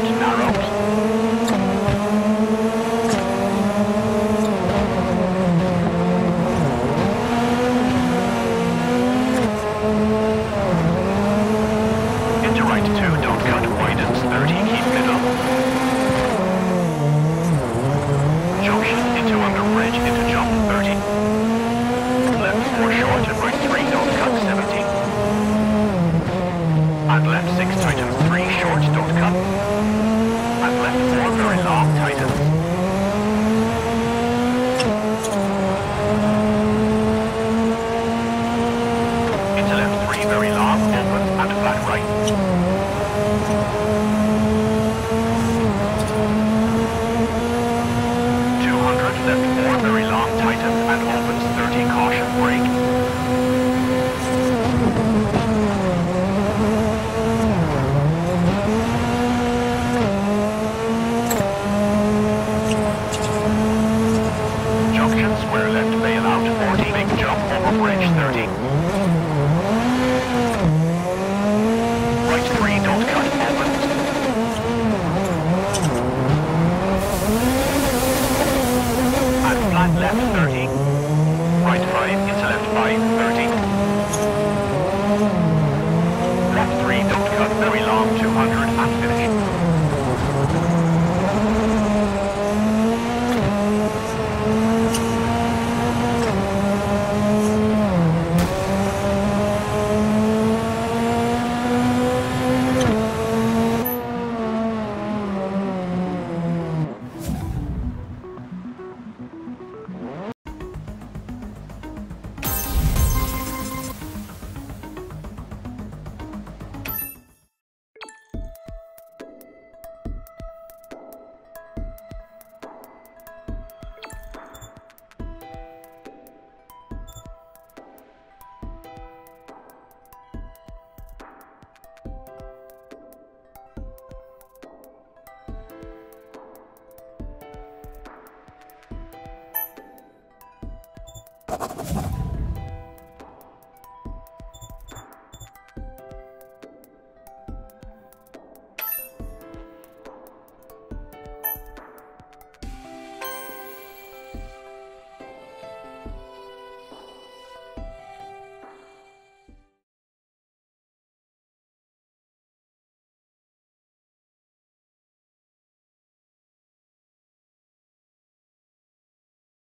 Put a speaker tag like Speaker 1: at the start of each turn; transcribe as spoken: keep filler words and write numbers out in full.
Speaker 1: narrows. Into right two, don't cut, widens thirty, keep middle. Junction into under bridge, into jump thirty. Left four short and right three, don't cut seventy. And left six tightens three short, don't cut. And left four very long, tightens. Into left three very long, opens and flat right. two hundred, left four very long, tightens and opens thirty, caution, brake. Junction, square left, bail out forty, big jump over bridge thirty. Right three, don't cut, opens. And flat left thirty. Right five, into left five, thirty. Left three, don't cut, very long, two hundred, and finish.
Speaker 2: You